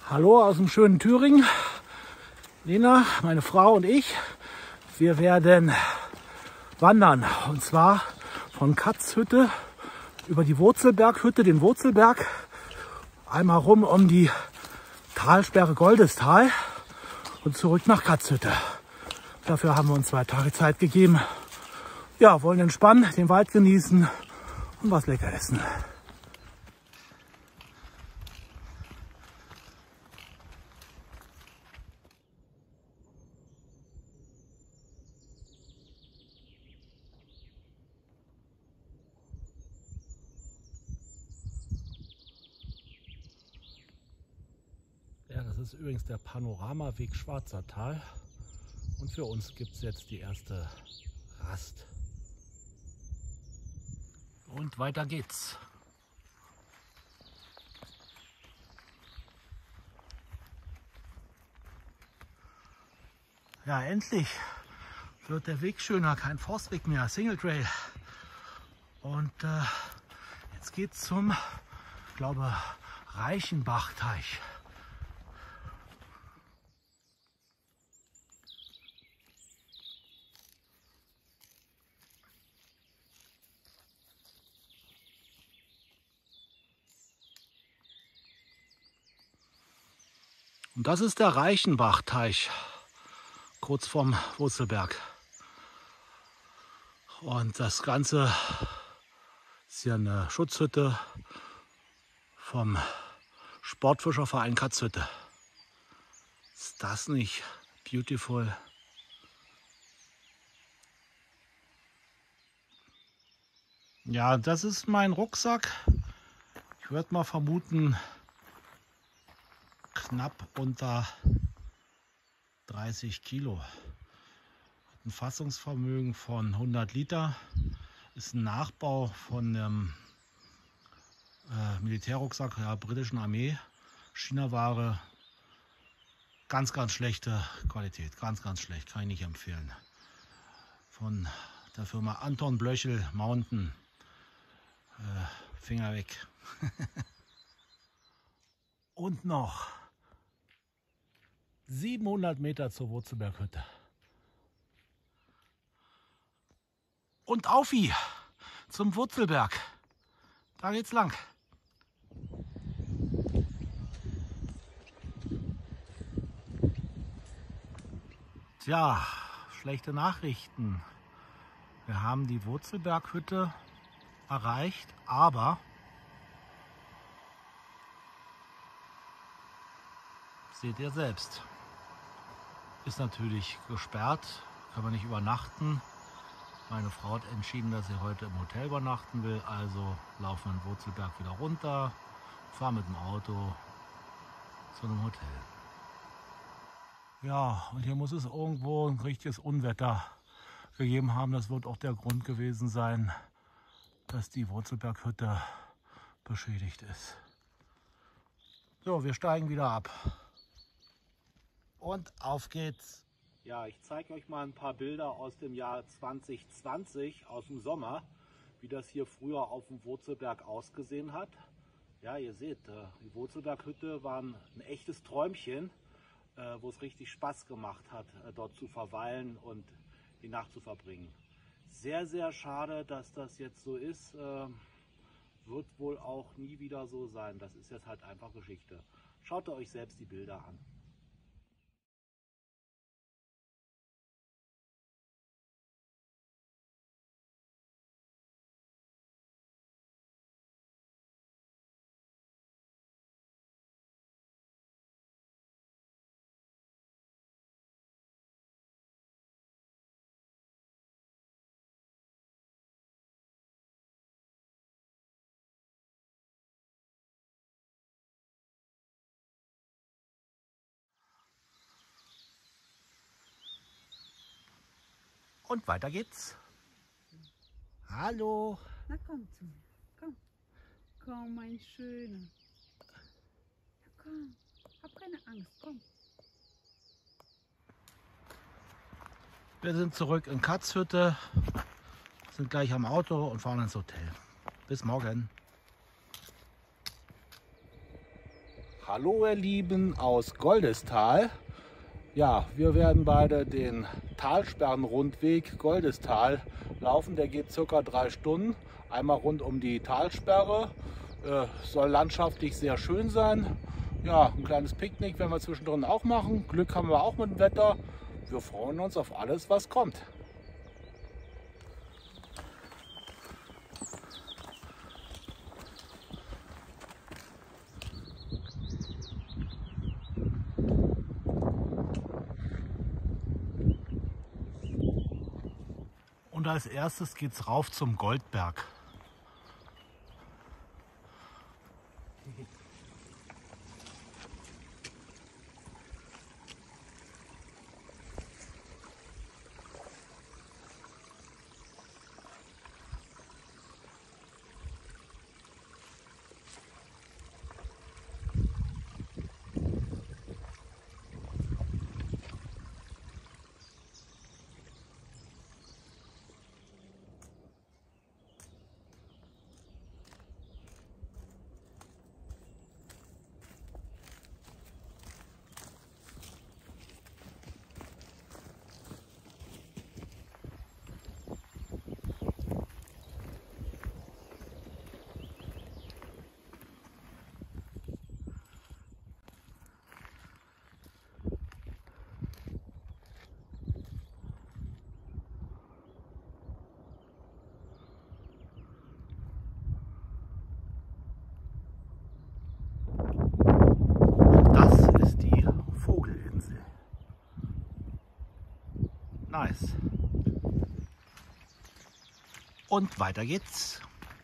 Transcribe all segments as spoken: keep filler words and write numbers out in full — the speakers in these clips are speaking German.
Hallo aus dem schönen Thüringen. Lena, meine Frau und ich, wir werden wandern. Und zwar von Katzhütte über die Wurzelberghütte, den Wurzelberg, einmal rum um die Talsperre Goldestal und zurück nach Katzhütte. Dafür haben wir uns zwei Tage Zeit gegeben. Ja, wollen entspannen, den Wald genießen und was lecker essen. Ja, das ist übrigens der Panoramaweg Schwarzertal und für uns gibt es jetzt die erste Rast. Und weiter geht's. Ja, endlich wird der Weg schöner, kein Forstweg mehr, Single Trail. Und äh, jetzt geht's zum, ich glaube, Reichenbachteich. Und das ist der Reichenbachteich, kurz vorm Wurzelberg. Und das Ganze ist hier eine Schutzhütte vom Sportfischerverein Katzhütte. Ist das nicht beautiful? Ja, das ist mein Rucksack. Ich würde mal vermuten, knapp unter dreißig Kilo. Hat ein Fassungsvermögen von hundert Liter. Ist ein Nachbau von einem äh, Militärrucksack der britischen Armee. China-Ware. Ganz, ganz schlechte Qualität. Ganz, ganz schlecht. Kann ich nicht empfehlen. Von der Firma Anton Blöchel Mountain. Äh, Finger weg. Und noch siebenhundert Meter zur Wurzelberghütte. Und aufi zum Wurzelberg. Da geht's lang. Tja, schlechte Nachrichten. Wir haben die Wurzelberghütte erreicht, aber seht ihr selbst. Ist natürlich gesperrt, kann man nicht übernachten. Meine Frau hat entschieden, dass sie heute im Hotel übernachten will, also laufen wir den Wurzelberg wieder runter, fahren mit dem Auto zu einem Hotel. Ja, und hier muss es irgendwo ein richtiges Unwetter gegeben haben. Das wird auch der Grund gewesen sein, dass die Wurzelberghütte beschädigt ist. So, wir steigen wieder ab. Und auf geht's. Ja, ich zeige euch mal ein paar Bilder aus dem Jahr zwanzig zwanzig, aus dem Sommer, wie das hier früher auf dem Wurzelberg ausgesehen hat. Ja, ihr seht, die Wurzelberghütte war ein echtes Träumchen, wo es richtig Spaß gemacht hat, dort zu verweilen und die Nacht zu verbringen. Sehr, sehr schade, dass das jetzt so ist. Wird wohl auch nie wieder so sein. Das ist jetzt halt einfach Geschichte. Schaut euch selbst die Bilder an. Und weiter geht's. Hallo. Na komm zu mir. Komm. Komm, mein Schöner. Ja, komm. Hab keine Angst. Komm. Wir sind zurück in Katzhütte, sind gleich am Auto und fahren ins Hotel. Bis morgen. Hallo ihr Lieben aus Goldestal. Ja, wir werden beide den Talsperrenrundweg Goldestal laufen. Der geht circa drei Stunden. Einmal rund um die Talsperre. Äh, soll landschaftlich sehr schön sein. Ja, ein kleines Picknick werden wir zwischendrin auch machen. Glück haben wir auch mit dem Wetter. Wir freuen uns auf alles, was kommt. Und als erstes geht es rauf zum Goldberg. Nice. Und weiter geht's.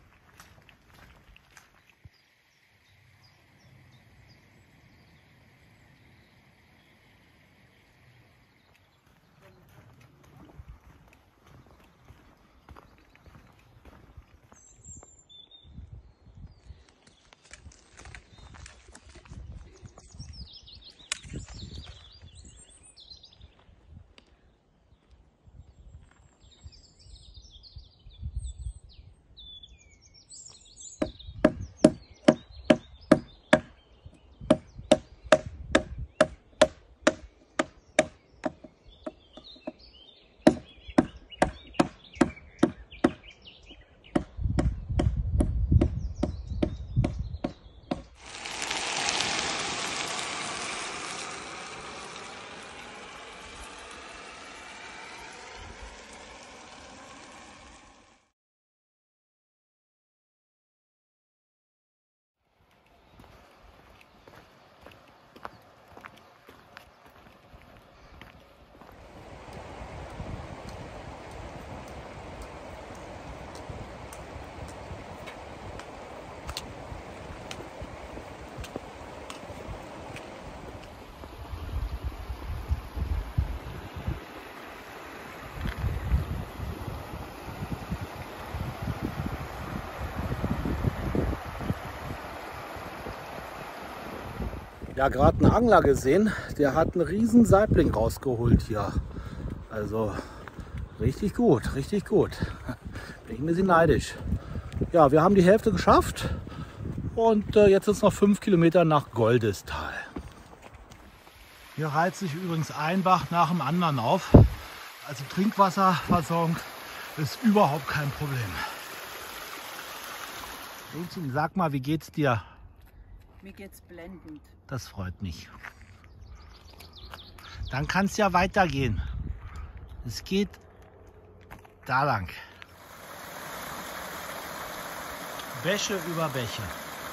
Ja, gerade einen Angler gesehen, der hat einen riesen Saibling rausgeholt hier. Also richtig gut, richtig gut. Bin ich ein bisschen neidisch. Ja, wir haben die Hälfte geschafft und äh, jetzt sind es noch fünf Kilometer nach Goldestal. Hier reiht sich übrigens ein Bach nach dem anderen auf. Also Trinkwasserversorgung ist überhaupt kein Problem. Mädchen, sag mal, wie geht's dir? Mir geht's blendend. Das freut mich. Dann kann es ja weitergehen. Es geht da lang. Bäche über Bäche.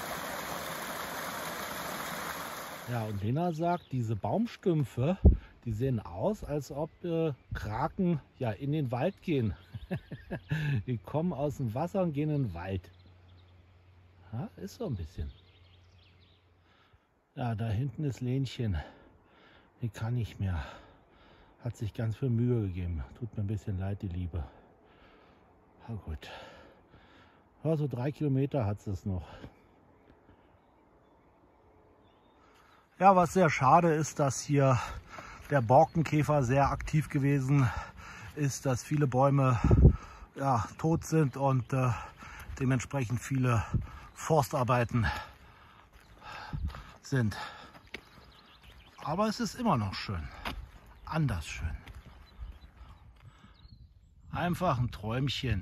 Ja, und Lena sagt, diese Baumstümpfe, die sehen aus, als ob äh, Kraken ja in den Wald gehen. Die kommen aus dem Wasser und gehen in den Wald. Ja, ist so ein bisschen. Ja, da hinten ist Lenchen. Die kann nicht mehr. Hat sich ganz viel Mühe gegeben. Tut mir ein bisschen leid, die Liebe. Na gut. Ja, so drei Kilometer hat es noch. Ja, was sehr schade ist, dass hier der Borkenkäfer sehr aktiv gewesen ist, dass viele Bäume ja, tot sind und äh, dementsprechend viele Forstarbeiten sind. Aber es ist immer noch schön. Anders schön. Einfach ein Träumchen.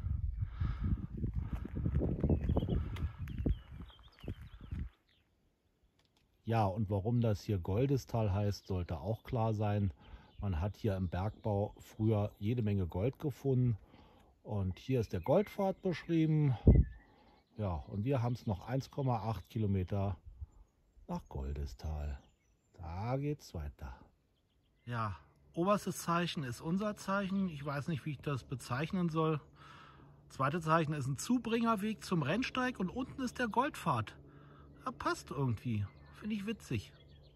Ja, und warum das hier Goldestal heißt, sollte auch klar sein. Man hat hier im Bergbau früher jede Menge Gold gefunden. Und hier ist der Goldpfad beschrieben. Ja, und wir haben es noch eins Komma acht Kilometer nach Goldestal. Da geht's weiter. Ja, oberstes Zeichen ist unser Zeichen. Ich weiß nicht, wie ich das bezeichnen soll. Zweites Zeichen ist ein Zubringerweg zum Rennsteig und unten ist der Goldpfad. Ja, passt irgendwie. Finde ich witzig.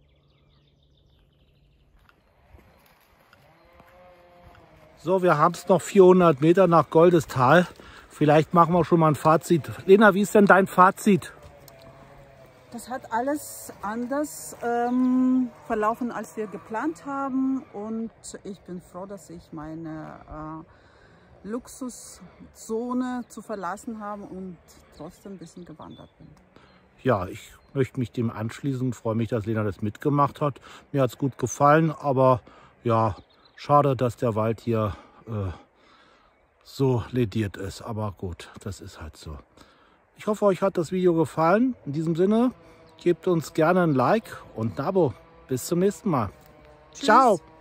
So, wir haben es noch vierhundert Meter nach Goldestal. Vielleicht machen wir schon mal ein Fazit. Lena, wie ist denn dein Fazit? Das hat alles anders ähm, verlaufen, als wir geplant haben. Und ich bin froh, dass ich meine äh, Luxuszone zu verlassen habe und trotzdem ein bisschen gewandert bin. Ja, ich möchte mich dem anschließen. Freue mich, dass Lena das mitgemacht hat. Mir hat es gut gefallen, aber ja, schade, dass der Wald hier äh, so lediert ist. Aber gut, das ist halt so. Ich hoffe, euch hat das Video gefallen. In diesem Sinne, gebt uns gerne ein Like und ein Abo. Bis zum nächsten Mal. Tschüss. Ciao!